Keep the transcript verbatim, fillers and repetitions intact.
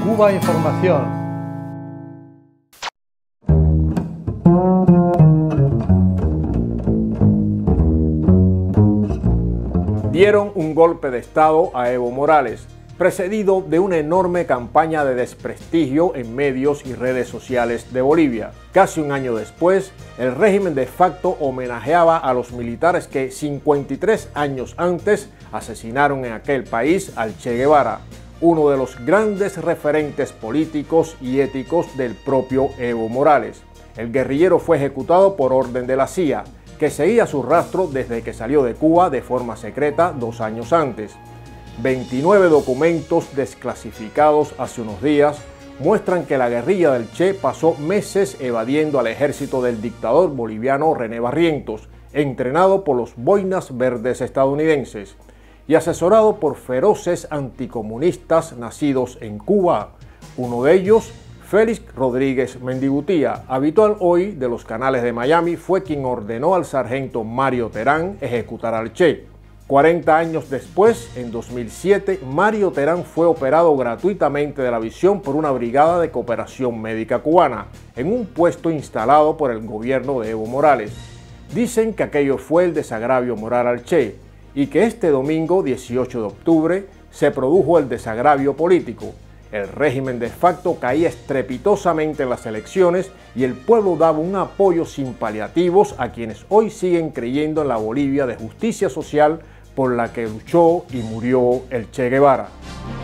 Cuba Información. Dieron un golpe de Estado a Evo Morales, precedido de una enorme campaña de desprestigio en medios y redes sociales de Bolivia. Casi un año después, el régimen de facto homenajeaba a los militares que cincuenta y tres años antes asesinaron en aquel país al Che Guevara, uno de los grandes referentes políticos y éticos del propio Evo Morales. El guerrillero fue ejecutado por orden de la C I A, que seguía su rastro desde que salió de Cuba de forma secreta dos años antes. veintinueve documentos desclasificados hace unos días muestran que la guerrilla del Che pasó meses evadiendo al ejército del dictador boliviano René Barrientos, entrenado por los Boinas Verdes estadounidenses y asesorado por feroces anticomunistas nacidos en Cuba. Uno de ellos, Félix Rodríguez Mendigutía, habitual hoy de los canales de Miami, fue quien ordenó al sargento Mario Terán ejecutar al Che. cuarenta años después, en dos mil siete, Mario Terán fue operado gratuitamente de la visión por una brigada de cooperación médica cubana, en un puesto instalado por el gobierno de Evo Morales. Dicen que aquello fue el desagravio moral al Che, y que este domingo, dieciocho de octubre, se produjo el desagravio político. El régimen de facto caía estrepitosamente en las elecciones y el pueblo daba un apoyo sin paliativos a quienes hoy siguen creyendo en la Bolivia de justicia social por la que luchó y murió el Che Guevara.